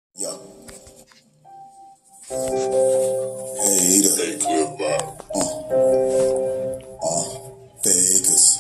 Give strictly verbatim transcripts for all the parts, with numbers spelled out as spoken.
Yo. Hater. Hey, Cliff Bar. Uh. Uh. Fakers.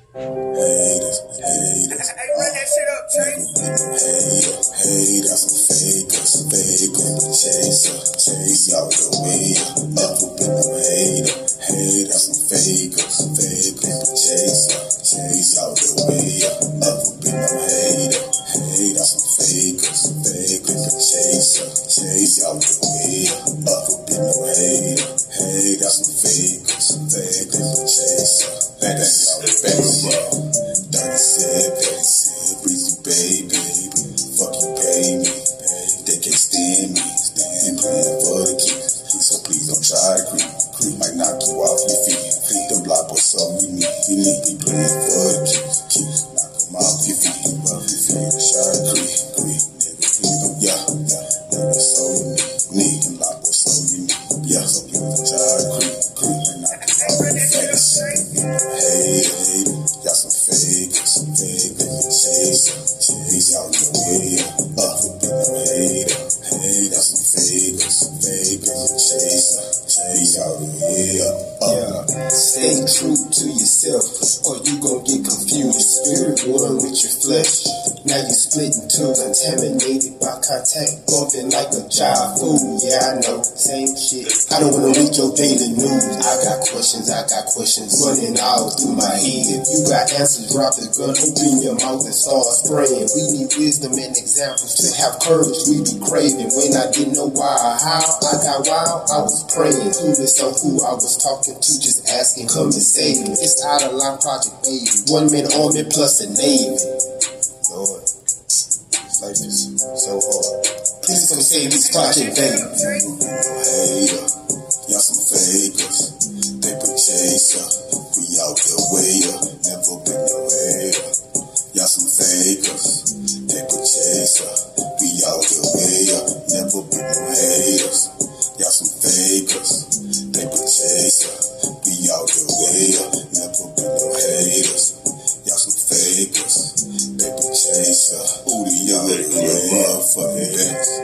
Haters. Haters. Hey, run that shit up, Trey. Hater. Hater. Some fakers. Fakers. Chaser. Chase out the way. Up up in the hater. Hater. Some fakers. Fakers. Chaser. Chase out the way. Up up in the hater. Hater. Some fakers. Fakers. Chaser. Chase out the way. Up up in the hater. Hater. Some fakers. Fakers. Chaser. That's all the best. thirty-seven, breezy baby, fuck you pay me, they can't stand me, stand playing for the keys, so please don't try to creep, creep might knock you off your feet, feet them block boys something you need, you need be playing for the keys, keys, knock them off your feet, off your feet, try to creep, creep, nigga, please don't, yeah, yeah, nigga, so you need, need them block boys so you need, yeah, so you don't try to creep, creep, and knock them off your feet, hey, hey, y'all some fakers, fakers, chaser, chase out the way, up up in the hater, hey, that's some fakers, fakers, chaser, chase out the way, up. Yeah, stay true to yourself, or you gon' get confused. Spirit one with your flesh. Now you split into contaminated by contact, bumping like a child food. Yeah, I know, same shit. I don't wanna read your daily news. I got questions, I got questions running all through my head. If you got answers, drop the gun, open your mouth and start spraying. We need wisdom and examples to have courage. We be craving. When I didn't know why or how I got wild, I was praying. Clueless on who I was talking to, just asking, come and save me. It's out of line project, baby. One man army plus a navy. Lord, this life is so hard. Please come save this project, baby. Hater, y'all some fakers, paper chaser, we out the way, never been no hater. Y'all some fakers, paper chaser, we out the way, never been no haters. Y'all some fakers, paper chaser, we out the way, never been no haters. Y'all some fakers, paper chaser, booty out the way, fuck it.